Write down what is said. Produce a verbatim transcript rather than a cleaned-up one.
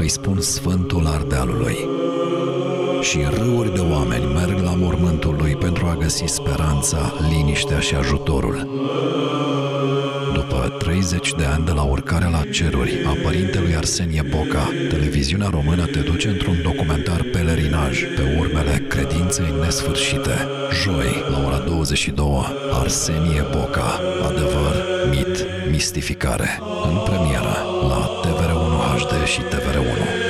îi spun Sfântul Ardealului. Și râuri de oameni merg la mormântul lui pentru a găsi speranța, liniștea și ajutorul. După treizeci de ani de la urcarea la ceruri a părintelui Arsenie Boca, televiziunea română te duce într-un documentar pelerinaj pe urmele credinței nesfârșite. Joi, la ora douăzeci și două, Arsenie Boca, adevăr, mit, mistificare, în premieră la T V R unu H D și T V R unu.